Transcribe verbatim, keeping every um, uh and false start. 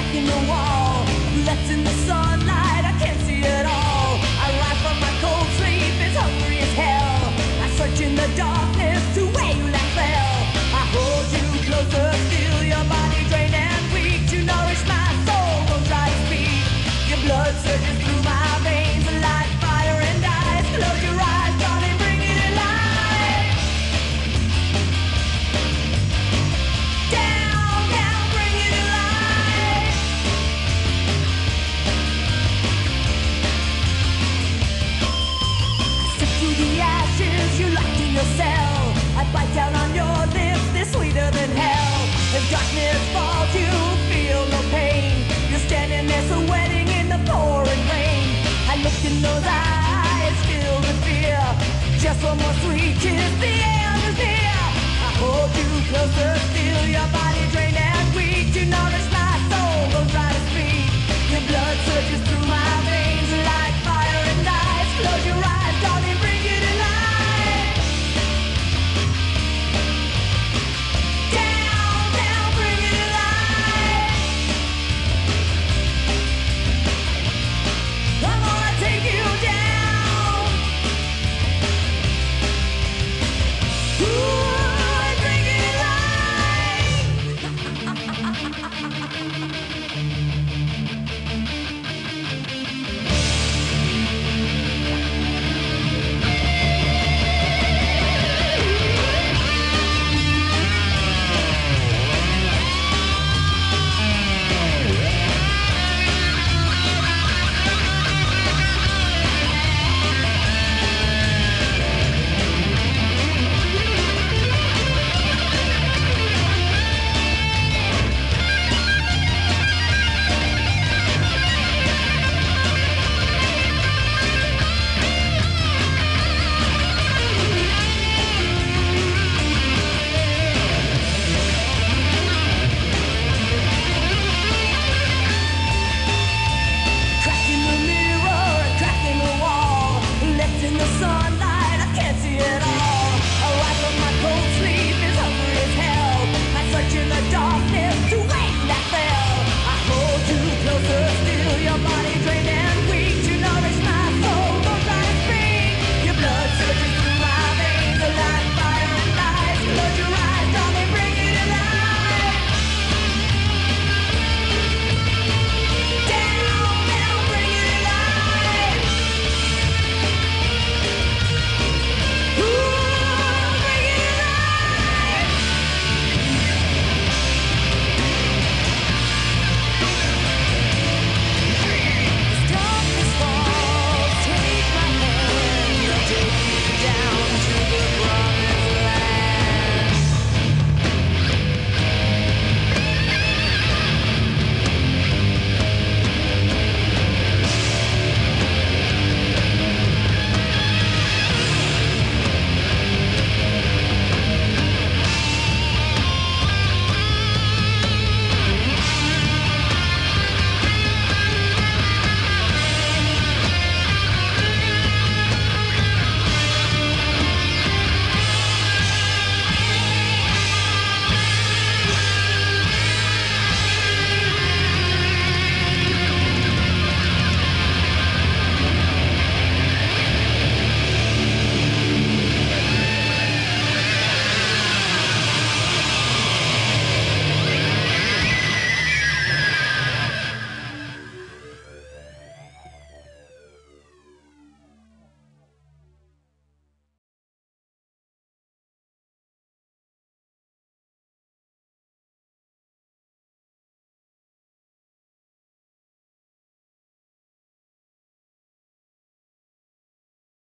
crack in the wall lets in the sunlight. I can't see it all. I rise from my cold sleep, it's hungry as hell. I search in the darkness to where you last fell. I hold you closer, feel your body drained and weak. To nourish my soul, won't try to speak. Your blood surges through my veins like fire and ice. Close your eyes, darling, bring it alive. Down, down, bring it alive. I sift through the ashes, you're locked in your cell. I bite down on your lips, they're sweeter than hell. As darkness falls, you feel no pain. You're standing there sweating in the pouring rain. I look in those eyes, filled with fear. Just one more sweet kiss, the end is near. I hold you closer, feel your body